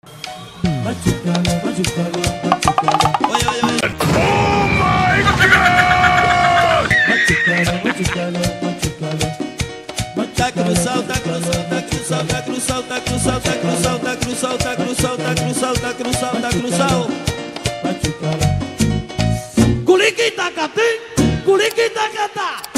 Machucalo, machucalo, machucalo. Oi, oi, oi. Oh my God! Machucalo, machucalo, machucalo. Tá cruzal, tá cruzal, tá cruzal, tá cruzal, tá cruzal, tá cruzal, tá cruzal, tá cruzal, tá cruzal, tá cruzal, tá cruzal. Machucalo. Culiquita, catim, culiquita, catá.